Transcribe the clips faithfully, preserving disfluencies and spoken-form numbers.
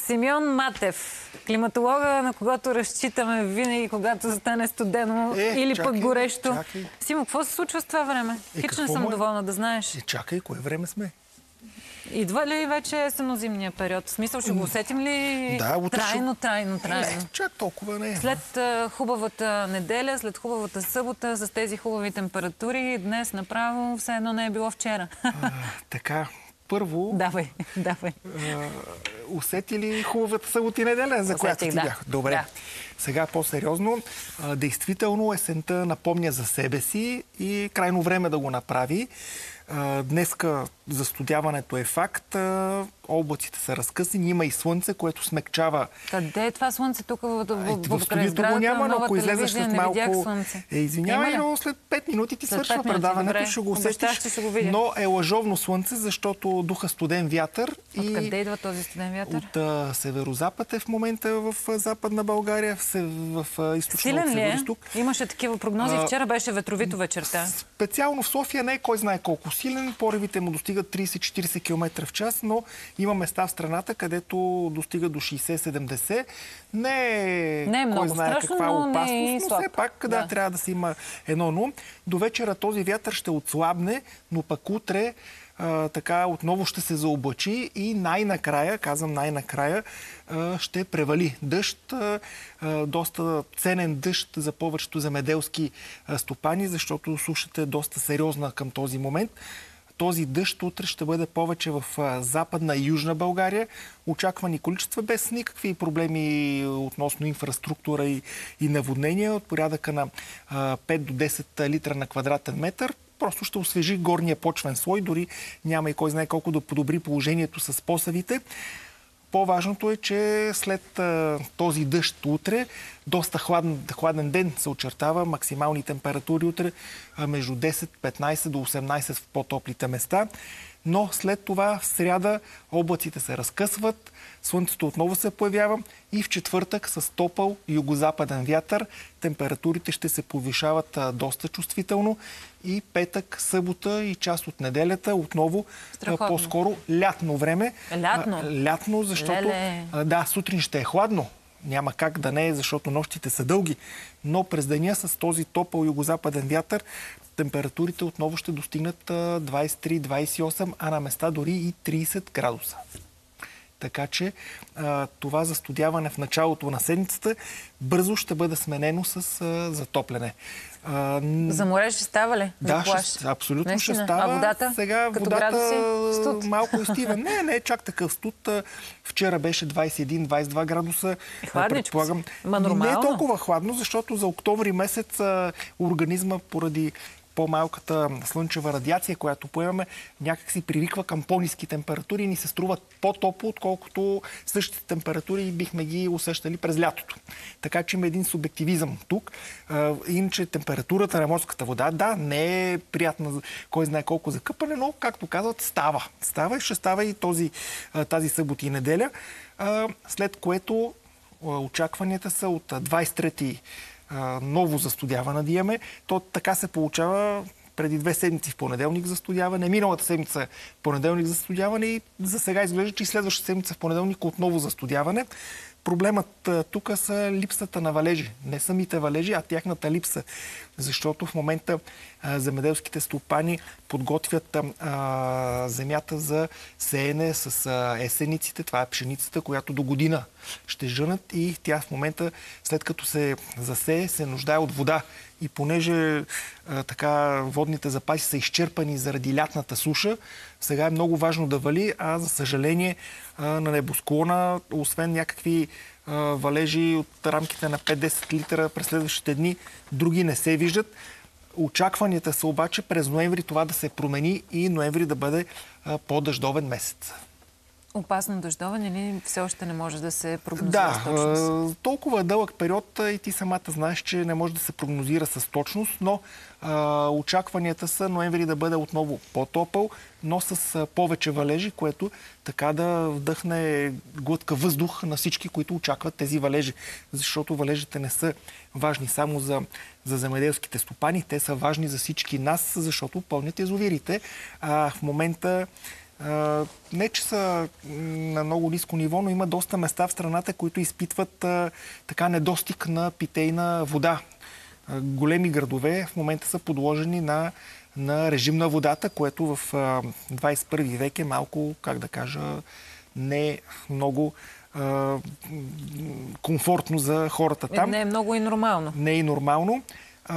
Симеон Матев, климатолога, на когото разчитаме винаги, когато стане студено е, или чакай, пък горещо. Чакай. Симо, какво се случва с това време? Е, Хич не съм е? доволна да знаеш. Е, чакай, кое време сме? Идва ли вече есенно-зимния период? В смисъл, ще го усетим ли да, утре трайно, ще... трайно, трайно? Не, чак толкова не е. След uh, хубавата неделя, след хубавата събота, с тези хубави температури, днес направо все едно не е било вчера. А, така, първо... Давай, давай. А, усети ли хубавата събота и неделя, за която ти да. бях? Добре. Да. Сега по-сериозно. Действително есента напомня за себе си и крайно време да го направи. Днеска застудяването е факт. Облаците са разкъсани. Има и слънце, което смекчава... Къде е това слънце тук в, в, в, в край сградата? Няма, но ако излезеш след малко... Е, извинявай, но след пет минути ти свършва минути, предаването, добре. Ще го усетиш. Ще го видя. Но е лъжовно слънце, защото духа студен вятър. От къде идва този студен вятър? От а, северозапад е в момента в Западна България, в, в източно от североизток. Е? Имаше такива прогнози. А, Вчера беше ветровито вечерта. Специално в София не е кой знае колко силен. Поривите му достигат трийсет-четирийсет километра в час, но има места в страната, където достига до шейсет-седемдесет. Не е, не е много кой знае страшно, каква но опасност, не е но слаб. все пак да. да, трябва да се има едно на ум. До вечера този вятър ще отслабне, но пък утре а, така отново ще се заоблачи и най-накрая, казвам най-накрая, а, ще превали дъжд. А, а, доста ценен дъжд за повечето земеделски а, стопани, защото сушата е доста сериозна към този момент. Този дъжд утре ще бъде повече в Западна и Южна България. Очаквани количества без никакви проблеми относно инфраструктура и, и наводнения от порядъка на а, пет до десет литра на квадратен метър. Просто ще освежи горния почвен слой, дори няма и кой знае колко да подобри положението с посевите. По-важното е, че след а, този дъжд утре, доста хладен, хладен ден се очертава, максимални температури утре а, между десет-петнайсет до осемнайсет в по-топлите места. Но след това в сряда облаците се разкъсват, слънцето отново се появява и в четвъртък с топъл югозападен вятър температурите ще се повишават а, доста чувствително и петък, събота и част от неделята отново по-скоро лятно време. Лятно? А, лятно, защото а, да, сутрин ще е хладно. Няма как да не е, защото нощите са дълги. Но през деня с този топъл югозападен вятър температурите отново ще достигнат двайсет и три двайсет и осем, а на места дори и трийсет градуса. Така че а, това застудяване в началото на седмицата бързо ще бъде сменено с а, затопляне. А, За море ще става ли? Да, ще, абсолютно Наистина. ще става. А водата? Сега Като водата малко изтива. Не, не е чак такъв студ. Вчера беше двайсет и един двайсет и два градуса. Е, хладничко. Ма не е толкова хладно, защото за октомври месец а, организма поради по-малката слънчева радиация, която поемаме, някак си привиква към по-ниски температури и ни се струват по-топло, отколкото същите температури бихме ги усещали през лятото. Така че има един субективизъм тук. Иначе температурата на морската вода, да, не е приятна, кой знае колко за къпане, но, както казват, става. Става и ще става и този, тази събота и неделя, след което очакванията са от двайсет и трети ново застудяване да имаме. То така се получава преди две седмици в понеделник застудяване, миналата седмица понеделник застудяване и за сега изглежда, че и следващата седмица в понеделник отново застудяване. Проблемът тук са липсата на валежи. Не самите валежи, а тяхната липса. Защото в момента а, земеделските стопани подготвят а, земята за сеене с а, есениците. Това е пшеницата, която до година ще жънат и тя в момента, след като се засее, се нуждае от вода. И понеже а, така водните запаси са изчерпани заради лятната суша, сега е много важно да вали, а за съжаление а, на небосклона, освен някакви а, валежи от рамките на пет-десет литра през следващите дни, други не се виждат. Очакванията са обаче през ноември това да се промени и ноември да бъде а, по-дъждовен месец. Опасно дъждовен или все още не може да се прогнозира да, с точност? Да, толкова дълъг период и ти самата знаеш, че не може да се прогнозира с точност, но а, очакванията са ноември да бъде отново по-топъл, но с а, повече валежи, което така да вдъхне глътка въздух на всички, които очакват тези валежи. Защото валежите не са важни само за, за земеделските стопани, те са важни за всички нас, защото пълнят язовирите. А в момента А, не, че са на много ниско ниво, но има доста места в страната, които изпитват а, така недостиг на питейна вода. А, големи градове в момента са подложени на, на режим на водата, което в а, двадесет и първи век е малко, как да кажа, не много а, комфортно за хората там. Не е много и нормално. Не е и нормално. А,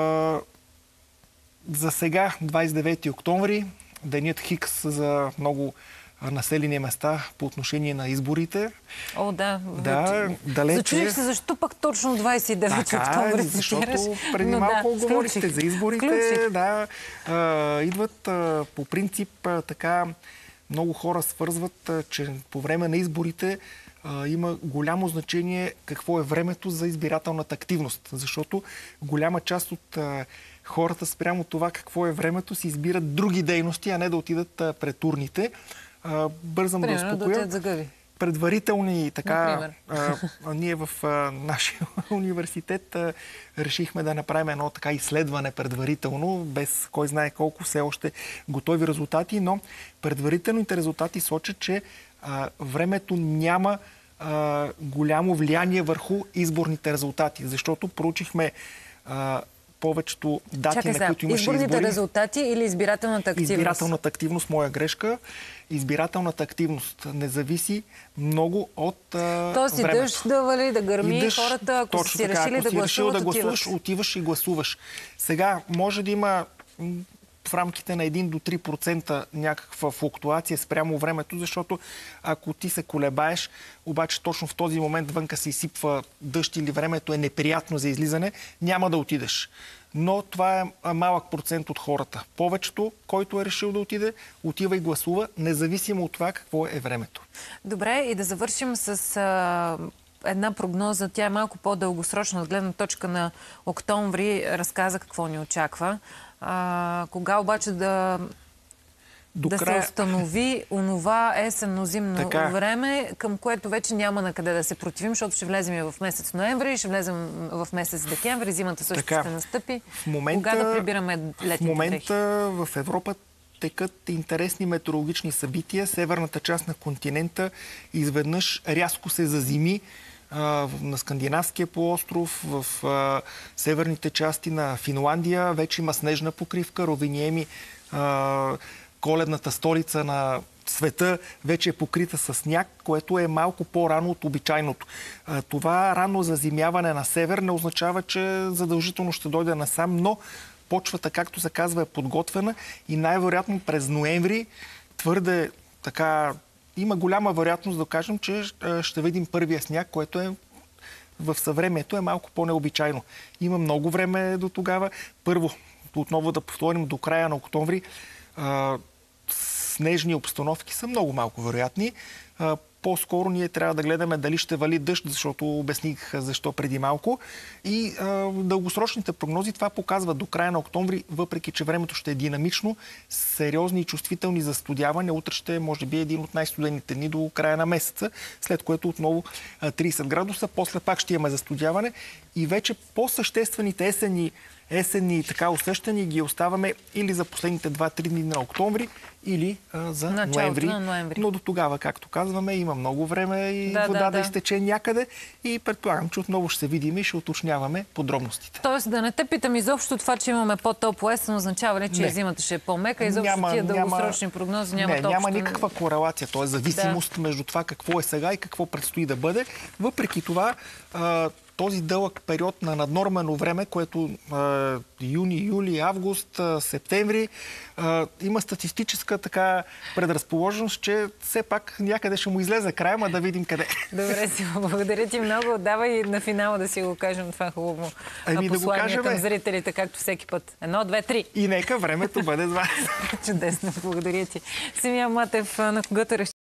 за сега, двадесет и девети октомври, денят Хикс за много населени места по отношение на изборите. О, да. Да, далече. Зачудих се защо пък точно двадесет и девети така, октомври защото преди но малко да, говорихте включих. за изборите. Включих. Да, а, идват а, по принцип а, така много хора свързват, а, че по време на изборите а, има голямо значение какво е времето за избирателната активност. Защото голяма част от а, хората спрямо това какво е времето си избират други дейности, а не да отидат а, пред урните. А, бързам Примерно, да да успокоя. отидат за гъби. Предварителни така. А, а, ние в а, нашия университет а, решихме да направим едно така изследване предварително, без кой знае колко все още готови резултати, но предварителните резултати сочат, че а, времето няма а, голямо влияние върху изборните резултати, защото проучихме а, повечето дати, Чакай на сега, които имаше изборните избори. резултати или избирателната активност? Избирателната активност, моя грешка. Избирателната активност не зависи много от а, Тоест и времето. дъжд да вали, да гърми, И дъжд, хората, ако точно си така, решили ако да си решил гласуват, да гласуваш, отиват. отиваш и гласуваш. Сега може да има м, в рамките на един до три процента някаква флуктуация спрямо времето, защото ако ти се колебаеш, обаче точно в този момент вънка се изсипва дъжд или времето е неприятно за излизане, няма да отидеш. Но това е малък процент от хората. Повечето, който е решил да отиде, отива и гласува, независимо от това какво е времето. Добре, и да завършим с а, една прогноза. Тя е малко по-дългосрочна от гледна точка на октомври. Разказа какво ни очаква. А, кога обаче да... До да края... се установи онова есенно-зимно Така. време, към което вече няма на къде да се противим, защото ще влезем и в месец ноември, ще влезем в месец декември, зимата също Така. ще настъпи. В момента, Кога да прибираме летните В момента дрехи? в Европа текат интересни метеорологични събития. Северната част на континента изведнъж рязко се зазими а, на Скандинавския полуостров, в а, северните части на Финландия. Вече има снежна покривка, Ровиниеми, а, коледната столица на света вече е покрита с сняг, което е малко по-рано от обичайното. Това рано зазимяване на север не означава, че задължително ще дойде насам, но почвата, както се казва, е подготвена и най-вероятно през ноември твърде така има голяма вероятност да кажем, че ще видим първия сняг, което е в съвремието е малко по-необичайно. Има много време до тогава. Първо, отново да повторим, до края на октомври снежни обстановки са много малко вероятни. По-скоро ние трябва да гледаме дали ще вали дъжд, защото обясних защо преди малко. И а, дългосрочните прогнози това показва до края на октомври, въпреки че времето ще е динамично, сериозни и чувствителни застудявания. Утре ще е, може би, един от най-студените дни до края на месеца, след което отново тридесет градуса, после пак ще имаме застудяване и вече по-съществените есенни есенни така усещания ги оставаме или за последните два-три дни на октомври, или а, за ноември. ноември. Но до тогава, както казваме, има много време и да, вода да, да, да изтече някъде и предполагам, че отново ще се видим и ще уточняваме подробностите. Тоест да не те питам изобщо това, че имаме по-топло есен, означава ли, че не. зимата ще е по-мека? Изобщо Няма, тия дългосрочни няма, прогнози нямат не, общо. няма никаква корелация, т.е. зависимост да. между това какво е сега и какво предстои да бъде. Въпреки това, а, този дълъг период на наднормено време, което а, юни, юли, август, а, септември, а, има статистическа така предразположеност, че все пак някъде ще му излезе края, ма да видим къде. Добре, си, благодаря ти много. Давай на финала да си го кажем това хубаво Ами, послание да към зрителите, както всеки път. Едно, две, три. И нека времето бъде с вас. Чудесно, благодаря ти. Симеон Матев, на когото